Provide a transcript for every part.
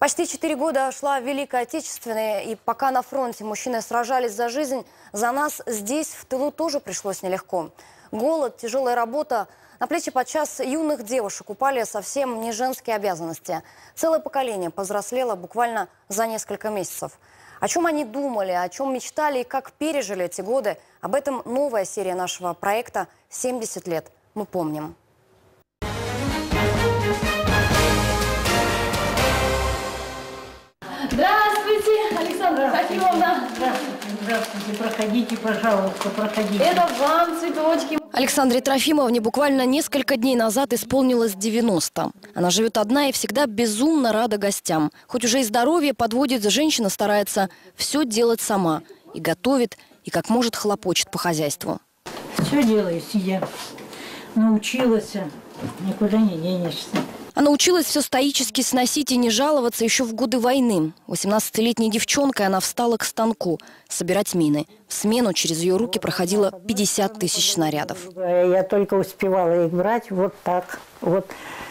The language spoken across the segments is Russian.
Почти 4 года шла Великая Отечественная, и пока на фронте мужчины сражались за жизнь, за нас здесь, в тылу, тоже пришлось нелегко. Голод, тяжелая работа. На плечи подчас юных девушек упали совсем не женские обязанности. Целое поколение повзрослело буквально за несколько месяцев. О чем они думали, о чем мечтали и как пережили эти годы, об этом новая серия нашего проекта «70 лет. Мы помним». Здравствуйте, Александра Трофимовна. Здравствуйте, проходите, пожалуйста, проходите. Это вам цветочки. Александре Трофимовне буквально несколько дней назад исполнилось 90. Она живет одна и всегда безумно рада гостям. Хоть уже и здоровье подводит, женщина старается все делать сама. И готовит, и как может хлопочет по хозяйству. Все делаю, сидя. Научилась, никуда не денешься. Она училась все стоически сносить и не жаловаться еще в годы войны. 18-летней девчонкой она встала к станку собирать мины. В смену через ее руки проходило 50 тысяч снарядов. Я только успевала их брать вот так. Вот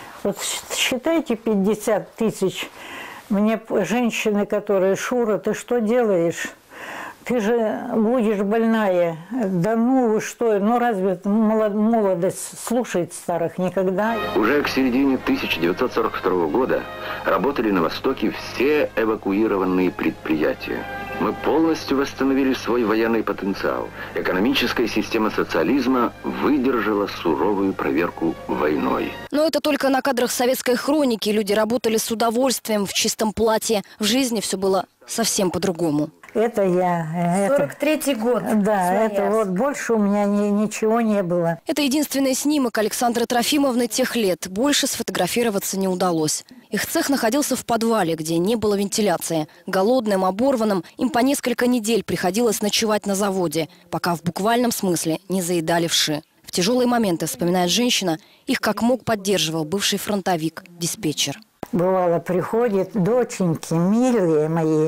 считайте 50 тысяч. Мне женщины, которые: Шура, ты что делаешь? Ты же будешь больная. Да ну вы что, ну разве молодость слушает старых? Никогда. Уже к середине 1942 года работали на Востоке все эвакуированные предприятия. Мы полностью восстановили свой военный потенциал. Экономическая система социализма выдержала суровую проверку войной. Но это только на кадрах советской хроники. Люди работали с удовольствием, в чистом платье. В жизни все было совсем по-другому. Это я. 43-й год. Да, это вот больше у меня ничего не было. Это единственный снимок Александры Трофимовны тех лет. Больше сфотографироваться не удалось. Их цех находился в подвале, где не было вентиляции. Голодным, оборванным им по несколько недель приходилось ночевать на заводе, пока в буквальном смысле не заедали вши. В тяжелые моменты, вспоминает женщина, их как мог поддерживал бывший фронтовик-диспетчер. Бывало, приходит: доченьки, милые мои,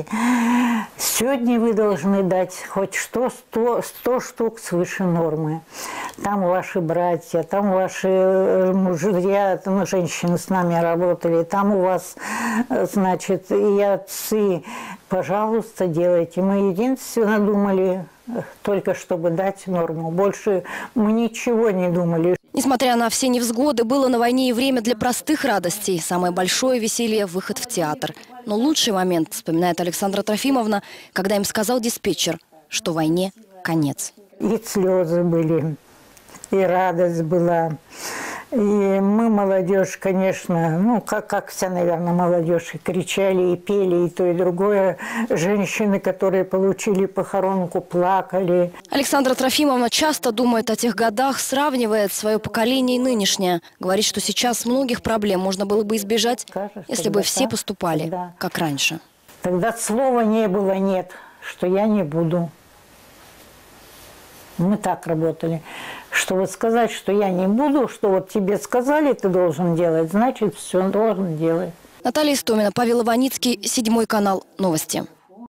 сегодня вы должны дать хоть 100 штук свыше нормы. Там ваши братья, там ваши мужья, там женщины с нами работали, там у вас, значит, и отцы. Пожалуйста, делайте. Мы единственно думали только, чтобы дать норму. Больше мы ничего не думали. Несмотря на все невзгоды, было на войне и время для простых радостей. Самое большое веселье – выход в театр. Но лучший момент, вспоминает Александра Трофимовна, когда им сказал диспетчер, что войне конец. И слезы были, и радость была. И мы, молодежь, конечно, ну, как вся, наверное, молодежь, и кричали, и пели, и то, и другое. Женщины, которые получили похоронку, плакали. Александра Трофимовна часто думает о тех годах, сравнивает свое поколение и нынешнее. Говорит, что сейчас многих проблем можно было бы избежать, если бы все поступали, как раньше. Тогда слова не было «нет», что я не буду. Мы так работали. Что вот сказать, что я не буду, что вот тебе сказали, ты должен делать, значит, все должен делать. Наталья Истомина, Павел Иваницкий, 7 канал, новости.